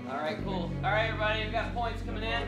All right, cool. All right, everybody, we got points coming in.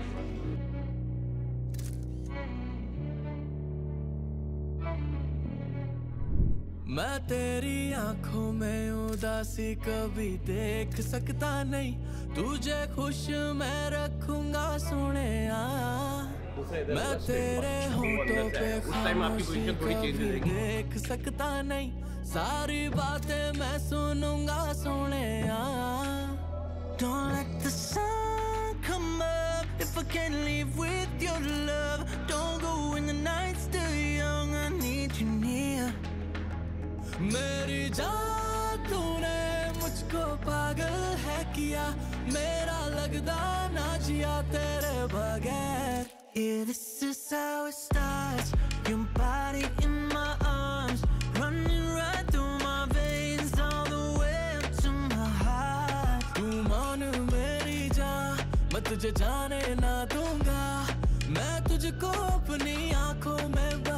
मैं तेरी आँखों में उदासी कभी देख सकता नहीं, तुझे खुश मैं रखूंगा सोनिया। मैं तेरे होठों पे खामोशी कभी देख सकता नहीं, सारी बातें मैं सुनूंगा Sonia. Don't let the sun come up if I can't live with your love. Don't go when the night's still young, I need you near. मेरी जान तूने मुझको पागल है किया, मेरा लगदा ना जिया तेरे बगैर। Yeah, this is how it starts, your body in my arms, running right through my veins all the way up to my heart. तू मान मेरी जान, मैं तुझे जाने ना दूंगा, मैं तुझको अपनी आँखों में